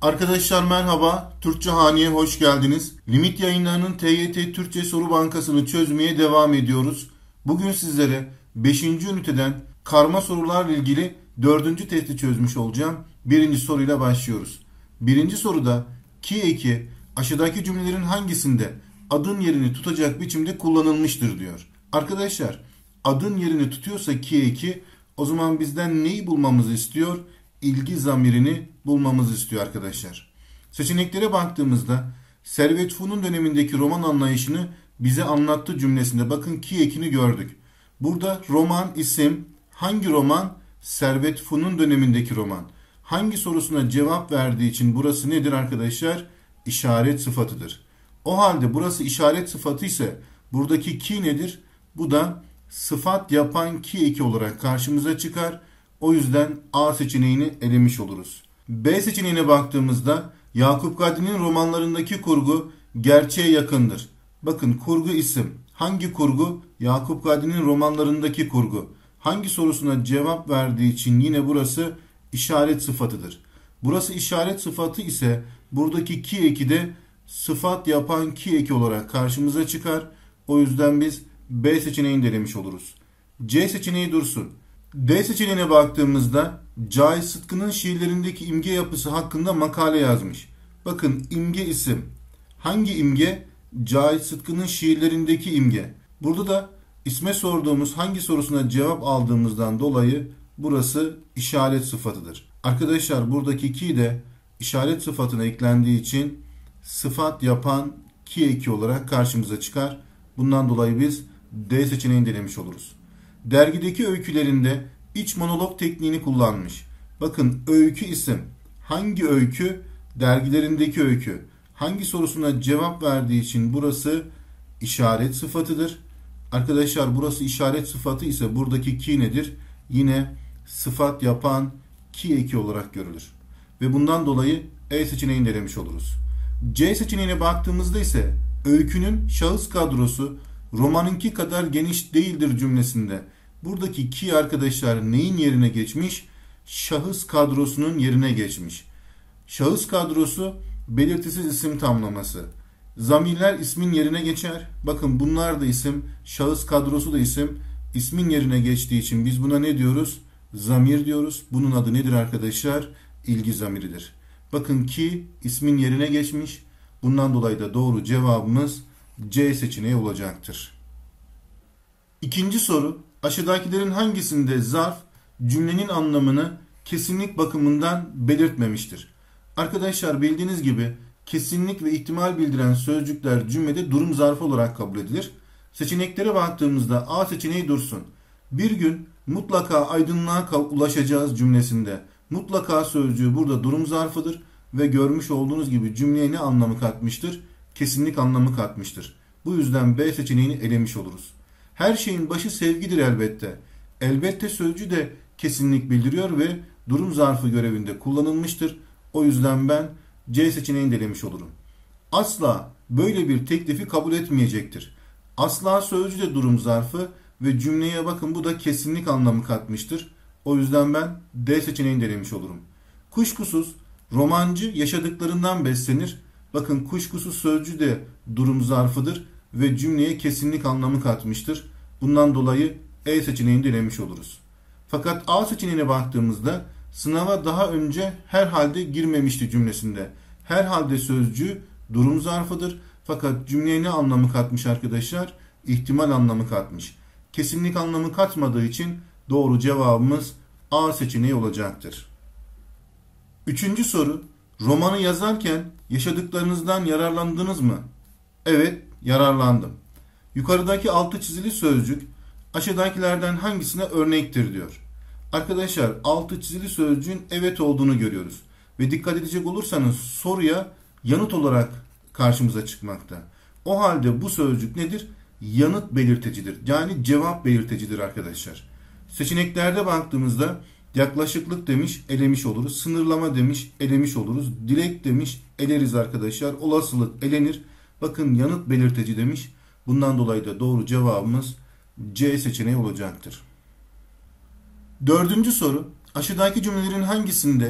Arkadaşlar merhaba, Türkçe Hani'ye hoş geldiniz. Limit Yayınları'nın TYT Türkçe Soru Bankası'nı çözmeye devam ediyoruz. Bugün sizlere 5. üniteden karma sorularla ilgili 4. testi çözmüş olacağım. Birinci soruyla başlıyoruz. Birinci soruda ki eki aşağıdaki cümlelerin hangisinde adın yerini tutacak biçimde kullanılmıştır diyor. Arkadaşlar adın yerini tutuyorsa ki eki o zaman bizden neyi bulmamızı istiyor? İlgi zamirini bulmamızı istiyor arkadaşlar. Seçeneklere baktığımızda Servet Fünun dönemindeki roman anlayışını bize anlattı cümlesinde bakın ki ekini gördük. Burada roman isim hangi roman? Servet Fünun dönemindeki roman. Hangi sorusuna cevap verdiği için burası nedir arkadaşlar? İşaret sıfatıdır. O halde burası işaret sıfatı ise buradaki ki nedir? Bu da sıfat yapan ki eki olarak karşımıza çıkar. O yüzden A seçeneğini elemiş oluruz. B seçeneğine baktığımızda Yakup Kadri'nin romanlarındaki kurgu gerçeğe yakındır. Bakın kurgu isim. Hangi kurgu? Yakup Kadri'nin romanlarındaki kurgu. Hangi sorusuna cevap verdiği için yine burası işaret sıfatıdır. Burası işaret sıfatı ise buradaki ki eki de sıfat yapan ki eki olarak karşımıza çıkar. O yüzden biz B seçeneğini de elemiş oluruz. C seçeneği dursun. D seçeneğine baktığımızda Cahit Sıtkı'nın şiirlerindeki imge yapısı hakkında makale yazmış. Bakın imge isim. Hangi imge? Cahit Sıtkı'nın şiirlerindeki imge. Burada da isme sorduğumuz hangi sorusuna cevap aldığımızdan dolayı burası işaret sıfatıdır. Arkadaşlar buradaki ki de işaret sıfatına eklendiği için sıfat yapan ki eki olarak karşımıza çıkar. Bundan dolayı biz D seçeneğini denemiş oluruz. Dergideki öykülerinde iç monolog tekniğini kullanmış. Bakın öykü isim. Hangi öykü? Dergilerindeki öykü. Hangi sorusuna cevap verdiği için burası işaret sıfatıdır. Arkadaşlar burası işaret sıfatı ise buradaki ki nedir? Yine sıfat yapan ki eki olarak görülür. Ve bundan dolayı E seçeneğini denemiş oluruz. C seçeneğine baktığımızda ise öykünün şahıs kadrosu romanınki kadar geniş değildir cümlesinde. Buradaki ki arkadaşlar neyin yerine geçmiş? Şahıs kadrosunun yerine geçmiş. Şahıs kadrosu belirtisiz isim tamlaması. Zamirler ismin yerine geçer. Bakın bunlar da isim. Şahıs kadrosu da isim. İsmin yerine geçtiği için biz buna ne diyoruz? Zamir diyoruz. Bunun adı nedir arkadaşlar? İlgi zamiridir. Bakın ki ismin yerine geçmiş. Bundan dolayı da doğru cevabımız C seçeneği olacaktır. İkinci soru. Aşağıdakilerin hangisinde zarf cümlenin anlamını kesinlik bakımından belirtmemiştir? Arkadaşlar bildiğiniz gibi kesinlik ve ihtimal bildiren sözcükler cümlede durum zarfı olarak kabul edilir. Seçeneklere baktığımızda A seçeneği dursun. Bir gün mutlaka aydınlığa ulaşacağız cümlesinde mutlaka sözcüğü burada durum zarfıdır ve görmüş olduğunuz gibi cümleye ne anlamı katmıştır? Kesinlik anlamı katmıştır. Bu yüzden B seçeneğini elemiş oluruz. Her şeyin başı sevgidir elbette. Elbette sözcüğü de kesinlik bildiriyor ve durum zarfı görevinde kullanılmıştır. O yüzden ben C seçeneğini de elemiş olurum. Asla böyle bir teklifi kabul etmeyecektir. Asla sözcüğü de durum zarfı ve cümleye bakın bu da kesinlik anlamı katmıştır. O yüzden ben D seçeneğini de elemiş olurum. Kuşkusuz romancı yaşadıklarından beslenir. Bakın kuşkusuz sözcüğü de durum zarfıdır ve cümleye kesinlik anlamı katmıştır. Bundan dolayı E seçeneğini de elemiş oluruz. Fakat A seçeneğine baktığımızda sınava daha önce herhalde girmemişti cümlesinde. Herhalde sözcüğü durum zarfıdır. Fakat cümleye ne anlamı katmış arkadaşlar? İhtimal anlamı katmış. Kesinlik anlamı katmadığı için doğru cevabımız A seçeneği olacaktır. Üçüncü soru. Romanı yazarken yaşadıklarınızdan yararlandınız mı? Evet, yararlandım. Yukarıdaki altı çizili sözcük aşağıdakilerden hangisine örnektir diyor. Arkadaşlar altı çizili sözcüğün evet olduğunu görüyoruz. Ve dikkat edecek olursanız soruya yanıt olarak karşımıza çıkmakta. O halde bu sözcük nedir? Yanıt belirtecidir. Yani cevap belirtecidir arkadaşlar. Seçeneklerde baktığımızda yaklaşıklık demiş, elemiş oluruz. Sınırlama demiş, elemiş oluruz. Dilek demiş, eleriz arkadaşlar. Olasılık elenir. Bakın yanıt belirteci demiş. Bundan dolayı da doğru cevabımız C seçeneği olacaktır. Dördüncü soru. Aşağıdaki cümlelerin hangisinde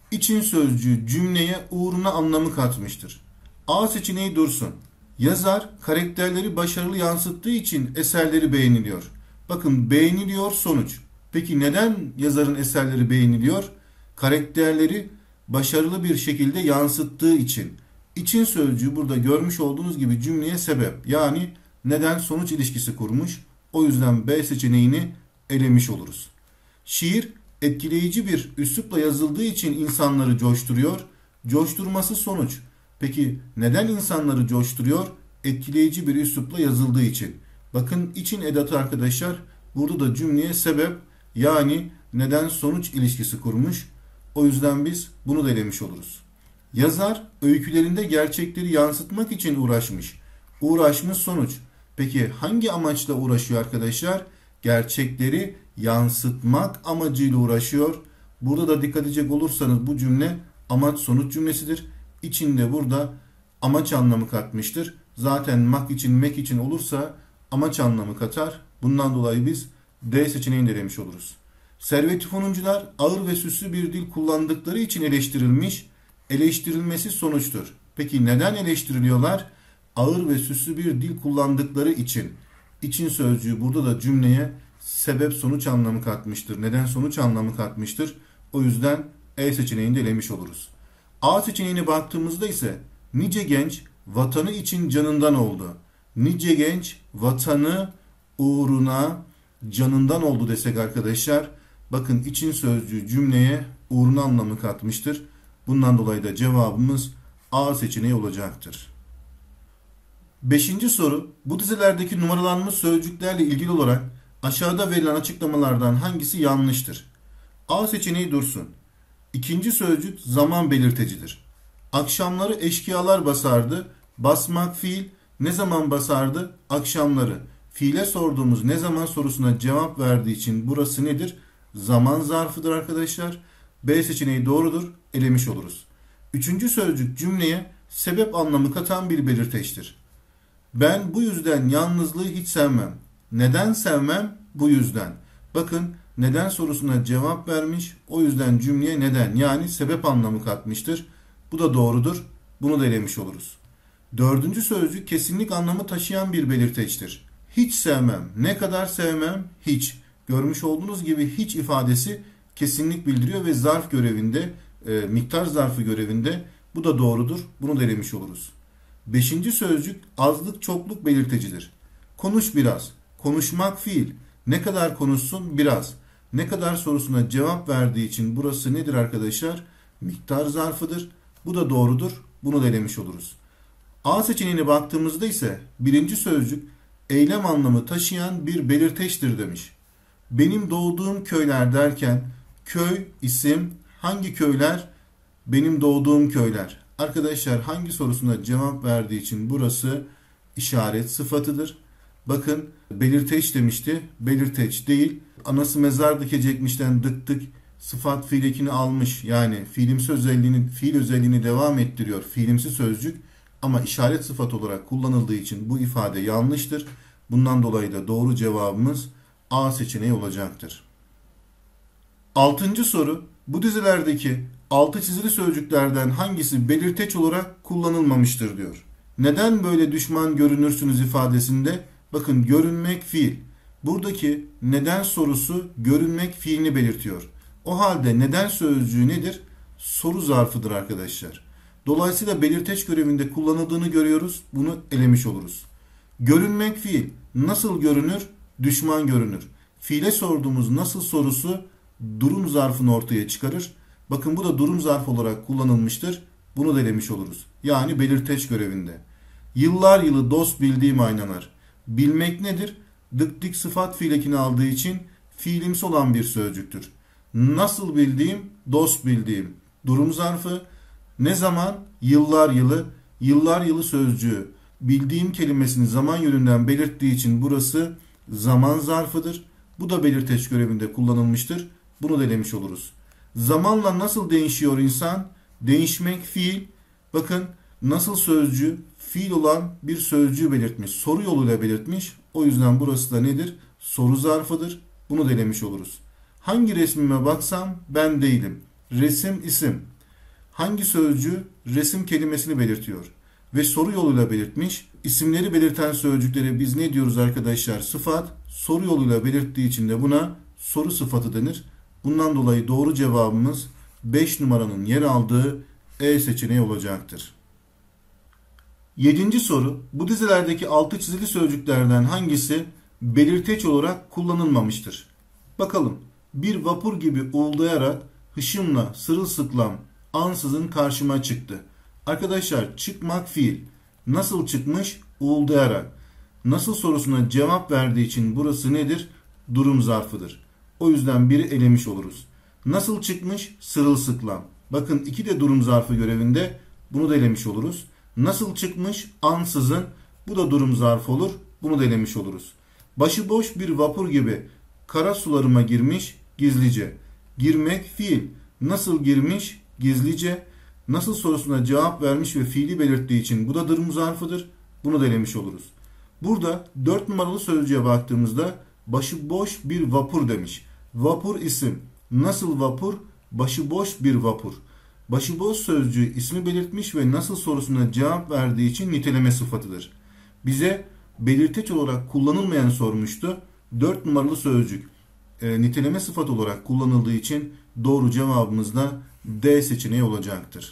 İçin sözcüğü cümleye uğruna anlamı katmıştır. A seçeneği dursun. Yazar karakterleri başarılı yansıttığı için eserleri beğeniliyor. Bakın, beğeniliyor sonuç. Peki neden yazarın eserleri beğeniliyor? Karakterleri başarılı bir şekilde yansıttığı için. İçin sözcüğü burada görmüş olduğunuz gibi cümleye sebep, yani neden sonuç ilişkisi kurmuş. O yüzden B seçeneğini elemiş oluruz. Şiir etkileyici bir üslupla yazıldığı için insanları coşturuyor. Coşturması sonuç. Peki neden insanları coşturuyor? Etkileyici bir üslupla yazıldığı için. Bakın, için edatı arkadaşlar burada da cümleye sebep, yani neden sonuç ilişkisi kurmuş. O yüzden biz bunu da elemiş oluruz. Yazar öykülerinde gerçekleri yansıtmak için uğraşmış. Uğraşmış sonuç. Peki hangi amaçla uğraşıyor arkadaşlar? Gerçekleri yansıtmak amacıyla uğraşıyor. Burada da dikkat edecek olursanız bu cümle amaç sonuç cümlesidir. İçinde burada amaç anlamı katmıştır. Zaten mak için, mek için olursa amaç anlamı katar. Bundan dolayı biz D seçeneğini elemiş oluruz. Servet-i Fünuncular ağır ve süslü bir dil kullandıkları için eleştirilmiş. Eleştirilmesi sonuçtur. Peki neden eleştiriliyorlar? Ağır ve süslü bir dil kullandıkları için. İçin sözcüğü burada da cümleye sebep sonuç anlamı katmıştır. Neden sonuç anlamı katmıştır. O yüzden E seçeneğini de elemiş oluruz. A seçeneğine baktığımızda ise nice genç vatanı için canından oldu. Nice genç vatanı uğruna canından oldu desek arkadaşlar, bakın için sözcüğü cümleye uğruna anlamı katmıştır. Bundan dolayı da cevabımız A seçeneği olacaktır. 5. soru, bu dizilerdeki numaralanmış sözcüklerle ilgili olarak aşağıda verilen açıklamalardan hangisi yanlıştır? A seçeneği dursun. İkinci sözcük zaman belirtecidir. Akşamları eşkıyalar basardı. Basmak fiil. Ne zaman basardı? Akşamları. Fiile sorduğumuz ne zaman sorusuna cevap verdiği için burası nedir? Zaman zarfıdır arkadaşlar. B seçeneği doğrudur. Elemiş oluruz. Üçüncü sözcük cümleye sebep anlamı katan bir belirteçtir. Ben bu yüzden yalnızlığı hiç sevmem. Neden sevmem? Bu yüzden. Bakın, neden sorusuna cevap vermiş. O yüzden cümleye neden, yani sebep anlamı katmıştır. Bu da doğrudur. Bunu da elemiş oluruz. Dördüncü sözcük kesinlik anlamı taşıyan bir belirteçtir. Hiç sevmem. Ne kadar sevmem? Hiç. Görmüş olduğunuz gibi hiç ifadesi kesinlik bildiriyor ve zarf görevinde, miktar zarfı görevinde. Bu da doğrudur. Bunu da elemiş oluruz. Beşinci sözcük azlık çokluk belirtecidir. Konuş biraz. Konuşmak fiil. Ne kadar konuşsun? Biraz. Ne kadar sorusuna cevap verdiği için burası nedir arkadaşlar? Miktar zarfıdır. Bu da doğrudur. Bunu da elemiş oluruz. A seçeneğine baktığımızda ise birinci sözcük eylem anlamı taşıyan bir belirteçtir demiş. Benim doğduğum köyler derken köy, isim, hangi köyler? Benim doğduğum köyler. Arkadaşlar hangi sorusuna cevap verdiği için burası işaret sıfatıdır. Bakın, belirteç demişti. Belirteç değil. Anası mezar dikecekmişten dık dık sıfat fiil ekini almış. Yani fiilimsi özelliğini, fiil özelliğini devam ettiriyor. Fiilimsi sözcük ama işaret sıfat olarak kullanıldığı için bu ifade yanlıştır. Bundan dolayı da doğru cevabımız A seçeneği olacaktır. 6. soru, bu dizilerdeki altı çizili sözcüklerden hangisi belirteç olarak kullanılmamıştır diyor. Neden böyle düşman görünürsünüz ifadesinde, bakın, görünmek fiil. Buradaki neden sorusu görünmek fiilini belirtiyor. O halde neden sözcüğü nedir? Soru zarfıdır arkadaşlar. Dolayısıyla belirteç görevinde kullanıldığını görüyoruz. Bunu elemiş oluruz. Görünmek fiil. Nasıl görünür? Düşman görünür. Fiile sorduğumuz nasıl sorusu durum zarfını ortaya çıkarır. Bakın, bu da durum zarfı olarak kullanılmıştır. Bunu da elemiş oluruz. Yani belirteç görevinde. Yıllar yılı dost bildiğim aynalar. Bilmek nedir? Dık dik sıfat fiil ekini aldığı için fiilimsi olan bir sözcüktür. Nasıl bildiğim? Dost bildiğim. Durum zarfı. Ne zaman? Yıllar yılı. Yıllar yılı sözcüğü bildiğim kelimesini zaman yönünden belirttiği için burası zaman zarfıdır. Bu da belirteç görevinde kullanılmıştır. Bunu da elemiş oluruz. Zamanla nasıl değişiyor insan? Değişmek fiil. Bakın, nasıl sözcüğü fiil olan bir sözcüğü belirtmiş. Soru yoluyla belirtmiş. O yüzden burası da nedir? Soru zarfıdır. Bunu da elemiş oluruz. Hangi resmime baksam ben değilim. Resim isim. hangi sözcüğü resim kelimesini belirtiyor ve soru yoluyla belirtmiş. İsimleri belirten sözcüklere biz ne diyoruz arkadaşlar? Sıfat. Soru yoluyla belirttiği için de buna soru sıfatı denir. Bundan dolayı doğru cevabımız 5 numaranın yer aldığı E seçeneği olacaktır. 7. soru. Bu dizilerdeki altı çizili sözcüklerden hangisi belirteç olarak kullanılmamıştır? Bakalım. Bir vapur gibi uğuldayarak hışımla sırılsıklam ansızın karşıma çıktı. Arkadaşlar çıkmak fiil. Nasıl çıkmış? Uğuldayarak. Nasıl sorusuna cevap verdiği için burası nedir? Durum zarfıdır. O yüzden biri elemiş oluruz. Nasıl çıkmış? Sırılsıklam. Bakın 2 de durum zarfı görevinde. Bunu da elemiş oluruz. Nasıl çıkmış? Ansızın. Bu da durum zarfı olur. Bunu da elemiş oluruz. Başıboş bir vapur gibi kara sularıma girmiş gizlice. Girmek fiil. Nasıl girmiş? Gizlice. Nasıl sorusuna cevap vermiş ve fiili belirttiği için bu da durum zarfıdır. Bunu da elemiş oluruz. Burada 4 numaralı sözcüğe baktığımızda başıboş bir vapur demiş. Vapur isim. Nasıl vapur? Başıboş bir vapur. Başıboş sözcüğü ismi belirtmiş ve nasıl sorusuna cevap verdiği için niteleme sıfatıdır. Bize belirteç olarak kullanılmayan sormuştu. 4 numaralı sözcük niteleme sıfat olarak kullanıldığı için doğru cevabımız da D seçeneği olacaktır.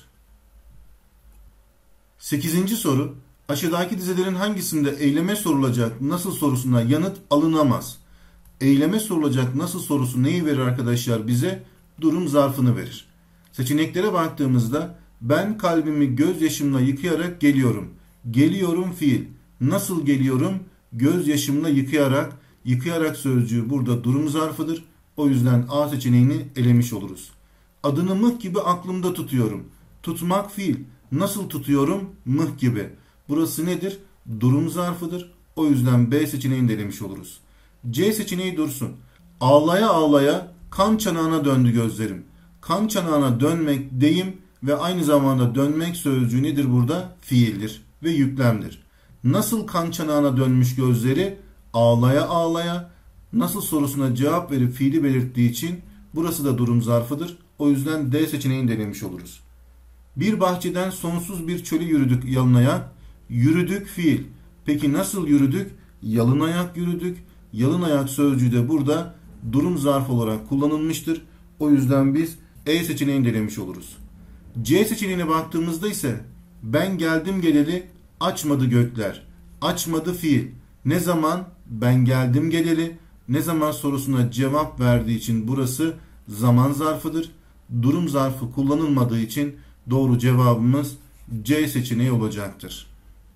8. soru. Aşağıdaki dizelerin hangisinde eyleme sorulacak nasıl sorusuna yanıt alınamaz? Eyleme sorulacak nasıl sorusu neyi verir arkadaşlar bize? Durum zarfını verir. Seçeneklere baktığımızda ben kalbimi gözyaşımla yıkayarak geliyorum. Geliyorum fiil. Nasıl geliyorum? Gözyaşımla yıkayarak. Yıkayarak sözcüğü burada durum zarfıdır. O yüzden A seçeneğini elemiş oluruz. Adını mıh gibi aklımda tutuyorum. Tutmak fiil. Nasıl tutuyorum? Mıh gibi. Burası nedir? Durum zarfıdır. O yüzden B seçeneğini de elemiş oluruz. C seçeneği dursun. Ağlaya ağlaya kan çanağına döndü gözlerim. Kan çanağına dönmek deyim ve aynı zamanda dönmek sözcüğü nedir burada? Fiildir ve yüklemdir. Nasıl kan çanağına dönmüş gözleri? Ağlaya ağlaya. Nasıl sorusuna cevap verip fiili belirttiği için burası da durum zarfıdır. O yüzden D seçeneğini denemiş oluruz. Bir bahçeden sonsuz bir çölü yürüdük yalın ayak. Yürüdük fiil. Peki nasıl yürüdük? Yalın ayak yürüdük. Yalın ayak sözcüğü de burada durum zarfı olarak kullanılmıştır. O yüzden biz E seçeneğini denemiş oluruz. C seçeneğine baktığımızda ise ben geldim geleli açmadı gökler. Açmadı fiil. Ne zaman? Ben geldim geleli. Ne zaman sorusuna cevap verdiği için burası zaman zarfıdır. Durum zarfı kullanılmadığı için doğru cevabımız C seçeneği olacaktır.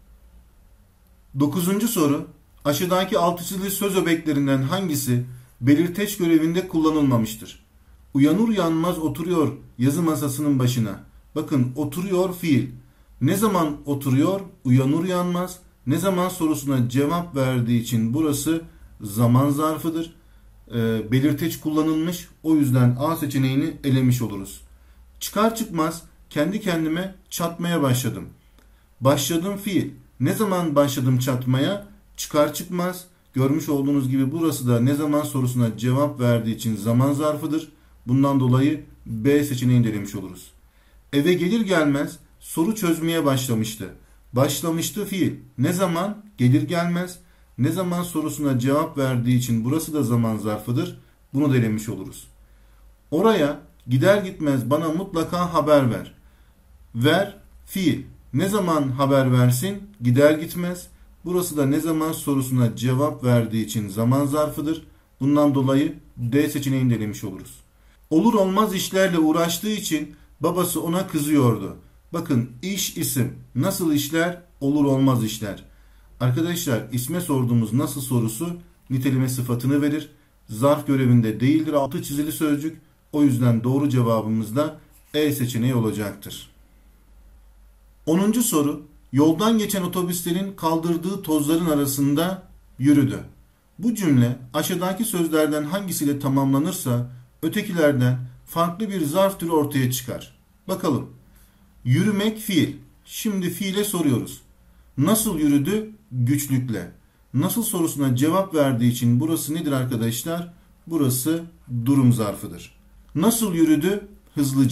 9. soru. Aşağıdaki altı çizili söz öbeklerinden hangisi belirteç görevinde kullanılmamıştır? Uyanır uyanmaz oturuyor yazı masasının başına. Bakın oturuyor fiil. Ne zaman oturuyor? Uyanır uyanmaz. Ne zaman sorusuna cevap verdiği için burası zaman zarfıdır. Belirteç kullanılmış. O yüzden A seçeneğini elemiş oluruz. Çıkar çıkmaz kendi kendime çatmaya başladım. Başladım fiil. Ne zaman başladım çatmaya? Çıkar çıkmaz. Görmüş olduğunuz gibi burası da ne zaman sorusuna cevap verdiği için zaman zarfıdır. Bundan dolayı B seçeneğini elemiş oluruz. Eve gelir gelmez soru çözmeye başlamıştı. Başlamıştı fiil. Ne zaman? Gelir gelmez. Ne zaman sorusuna cevap verdiği için burası da zaman zarfıdır. Bunu da elemiş oluruz. Oraya gider gitmez bana mutlaka haber ver. Ver fiil. Ne zaman haber versin? Gider gitmez. Burası da ne zaman sorusuna cevap verdiği için zaman zarfıdır. Bundan dolayı D seçeneğini de elemiş oluruz. Olur olmaz işlerle uğraştığı için babası ona kızıyordu. Bakın iş isim. Nasıl işler? Olur olmaz işler. Arkadaşlar isme sorduğumuz nasıl sorusu niteleme sıfatını verir. Zarf görevinde değildir altı çizili sözcük. O yüzden doğru cevabımız da E seçeneği olacaktır. 10. soru. Yoldan geçen otobüslerin kaldırdığı tozların arasında yürüdü. Bu cümle aşağıdaki sözlerden hangisiyle tamamlanırsa ötekilerden farklı bir zarf türü ortaya çıkar. Bakalım. Yürümek fiil. Şimdi fiile soruyoruz. Nasıl yürüdü? Güçlükle. Nasıl sorusuna cevap verdiği için burası nedir arkadaşlar? Burası durum zarfıdır. Nasıl yürüdü? Hızlıca.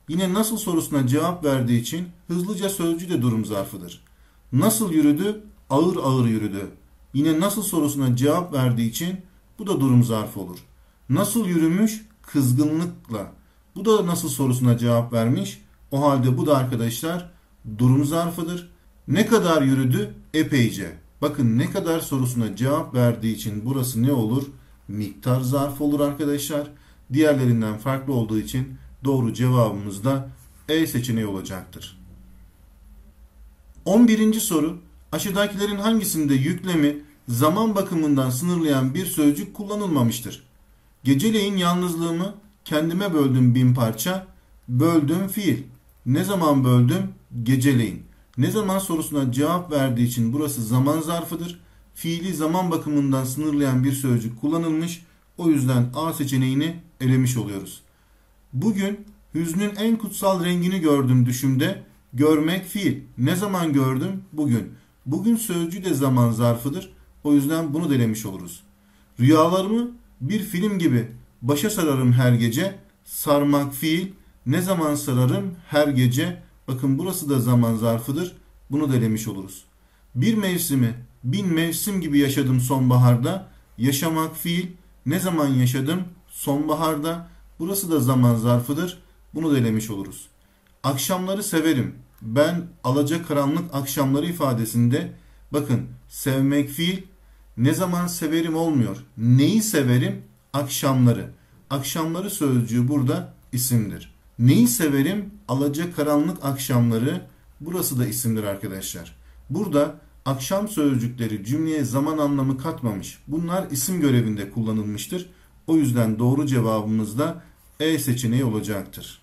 Yine nasıl sorusuna cevap verdiği için hızlıca sözcüğü de durum zarfıdır. Nasıl yürüdü? Ağır ağır yürüdü. Yine nasıl sorusuna cevap verdiği için bu da durum zarfı olur. Nasıl yürümüş? Kızgınlıkla. Bu da nasıl sorusuna cevap vermiş. O halde bu da arkadaşlar durum zarfıdır. Ne kadar yürüdü? Epeyce. Bakın ne kadar sorusuna cevap verdiği için burası ne olur? Miktar zarfı olur arkadaşlar. Diğerlerinden farklı olduğu için doğru cevabımız da E seçeneği olacaktır. 11. soru. Aşağıdakilerin hangisinde yüklemi zaman bakımından sınırlayan bir sözcük kullanılmamıştır? Geceleyin yalnızlığımı kendime böldüm 1000 parça. Böldüm fiil. Ne zaman böldüm? Geceleyin. Ne zaman sorusuna cevap verdiği için burası zaman zarfıdır. Fiili zaman bakımından sınırlayan bir sözcük kullanılmış. O yüzden A seçeneğini elemiş oluyoruz. Bugün hüznün en kutsal rengini gördüm düşümde. Görmek fiil. Ne zaman gördüm? Bugün. Bugün sözcüğü de zaman zarfıdır. O yüzden bunu da elemiş oluruz. Rüyalarımı bir film gibi başa sararım her gece. Sarmak fiil. Ne zaman sararım? Her gece. Bakın burası da zaman zarfıdır. Bunu da elemiş oluruz. Bir mevsimi 1000 mevsim gibi yaşadım sonbaharda. Yaşamak fiil. Ne zaman yaşadım? Sonbaharda. Burası da zaman zarfıdır. Bunu da elemiş oluruz. Akşamları severim. Ben alacakaranlık akşamları ifadesinde bakın sevmek fiil. Ne zaman severim olmuyor. Neyi severim? Akşamları. Akşamları sözcüğü burada isimdir. Neyi severim? Alacakaranlık akşamları. Burası da isimdir arkadaşlar. Burada akşam sözcükleri cümleye zaman anlamı katmamış. Bunlar isim görevinde kullanılmıştır. O yüzden doğru cevabımız da E seçeneği olacaktır.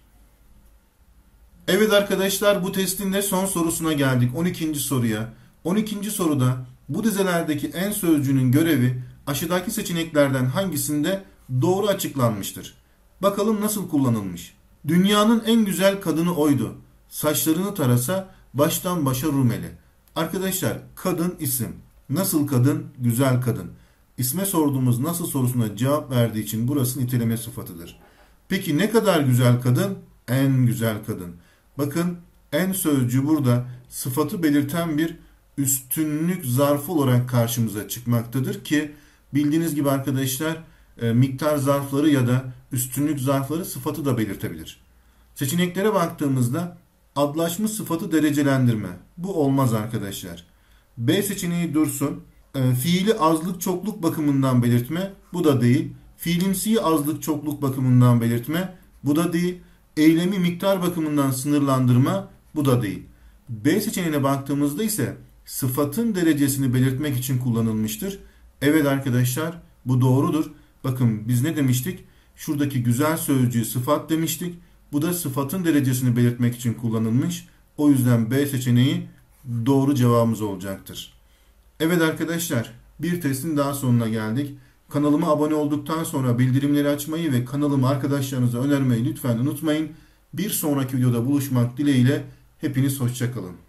Evet arkadaşlar, bu testin de son sorusuna geldik. 12. soruya. 12. soruda bu dizelerdeki en sözcüğünün görevi aşağıdaki seçeneklerden hangisinde doğru açıklanmıştır? Bakalım nasıl kullanılmış. Dünyanın en güzel kadını oydu. Saçlarını tarasa baştan başa Rumeli. Arkadaşlar kadın isim. Nasıl kadın? Güzel kadın. İsme sorduğumuz nasıl sorusuna cevap verdiği için burası niteleme sıfatıdır. Peki ne kadar güzel kadın? En güzel kadın. Bakın en sözcüğü burada sıfatı belirten bir üstünlük zarfı olarak karşımıza çıkmaktadır ki bildiğiniz gibi arkadaşlar miktar zarfları ya da üstünlük zarfları sıfatı da belirtebilir. Seçeneklere baktığımızda adlaşmış sıfatı derecelendirme. Bu olmaz arkadaşlar. B seçeneği dursun. Fiili azlık çokluk bakımından belirtme. Bu da değil. Fiilimsiyi azlık çokluk bakımından belirtme. Bu da değil. Eylemi miktar bakımından sınırlandırma. Bu da değil. B seçeneğine baktığımızda ise sıfatın derecesini belirtmek için kullanılmıştır. Evet arkadaşlar, bu doğrudur. Bakın biz ne demiştik? Şuradaki güzel sözcüğü sıfat demiştik. Bu da sıfatın derecesini belirtmek için kullanılmış. O yüzden B seçeneği doğru cevabımız olacaktır. Evet arkadaşlar, bir testin daha sonuna geldik. Kanalıma abone olduktan sonra bildirimleri açmayı ve kanalımı arkadaşlarınıza önermeyi lütfen unutmayın. Bir sonraki videoda buluşmak dileğiyle hepiniz hoşça kalın.